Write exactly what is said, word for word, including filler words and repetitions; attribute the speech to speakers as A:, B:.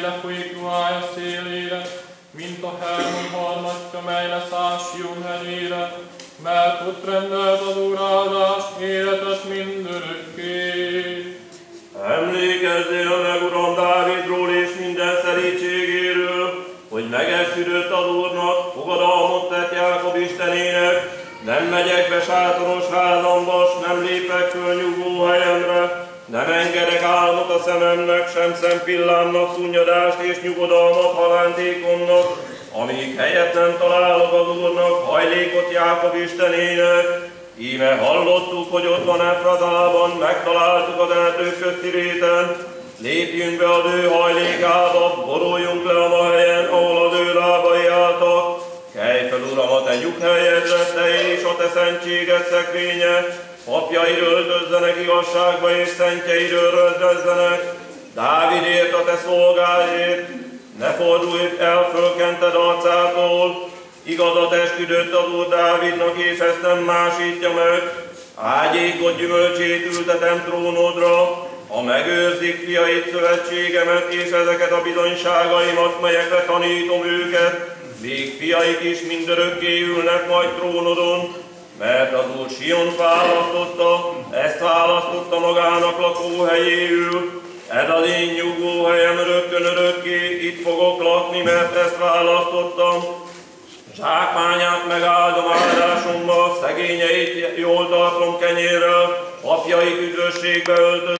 A: melyre folyik ruhája szélére, mint a Hermon harmatja, mely leszáll Sion hegyére, mert ott rendelt az Úr áldást, életet mindörökké.
B: Emlékezzél meg, Uram, Dávidról és minden szerítségéről, hogy megesküdött az Úrnak, fogadalmat tett Jákob Istenének, nem megyek be sátoros házamba, s nem lépek föl nyugvó helyemre, nem engedek álmot a szememnek, sem szempillámnak szunnyadást és nyugodalmat halántékomnak, amíg helyet nem találok az Úrnak, hajlékot Jákob Istenének. Íme hallottuk, hogy ott van Efratában, megtaláltuk az erdők közti réten, lépjünk be az ő hajlékába, boruljunk le a ma helyen, ahol az ő lábai álltak. Kelj fel, Uram, a te nyughelyedre, te és a te szentséged szekrénye, papjaid öltözzenek igazságba és szentjeid örvendezzenek. Dávidért, a te szolgáért, ne fordulj el fölkented arcától, igazat esküdött az Úr Dávidnak, és ezt nem másítja meg. Ágyékot gyümölcsét ültetem trónodra, ha megőrzik fiait szövetségemet, és ezeket a bizonyságaimat, melyekre tanítom őket, még fiaik is mindörökké ülnek majd trónodon, mert az Úr Siont választotta, ezt választotta magának lakóhelyéül. Ez az én nyugvóhelyem örökkön örökké, itt fogok lakni, mert ezt választottam. Zsákmányát megáldom áldásomba, szegényeit jól tartom kenyérrel, apjait üdvösségbe öltözöm.